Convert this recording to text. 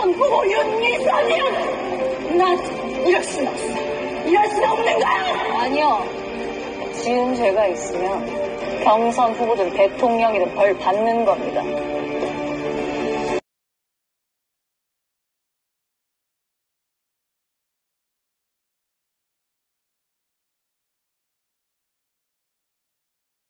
경선 후보 윤미선이야. 난 이럴 순 없어. 이럴 수 없는 거야. 아니요. 지은 죄가 있으면 경선 후보든 대통령이든 벌 받는 겁니다.